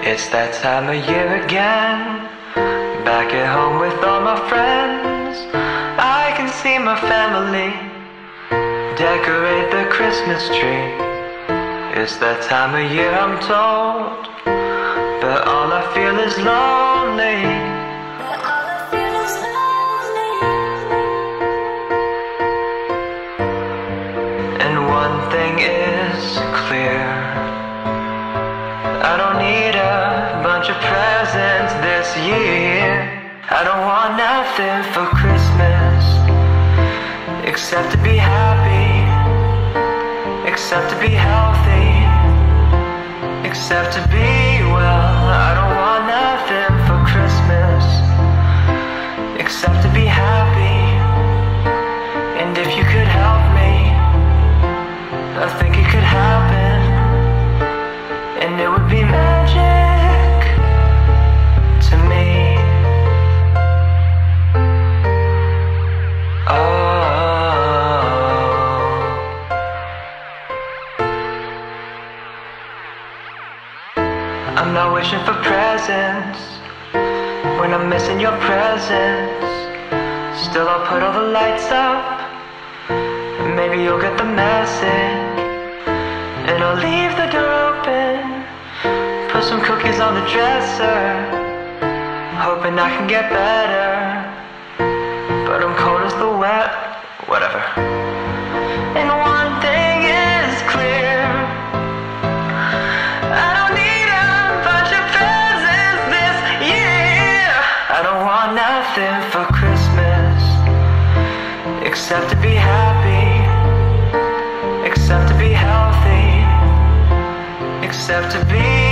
It's that time of year again. Back at home with all my friends. I can see my family decorate the Christmas tree. It's that time of year, I'm told, but all I feel is lonely. And one thing is clear, I don't need a bunch of presents this year. I don't want nothing for Christmas except to be happy, except to be healthy, except to be well. I don't want nothing for Christmas except to be happy. And if you could help me, I think it could happen, and it would be magic to me. I'm not wishing for presents when I'm missing your presence. Still I'll put all the lights up, and maybe you'll get the message. And I'll leave the door open, put some cookies on the dresser, hoping I can get better. But I'm cold as the wet, whatever. And one thing is clear, I don't need a bunch of presents this year. I don't want nothing for Christmas except to be happy, except to be healthy, except to be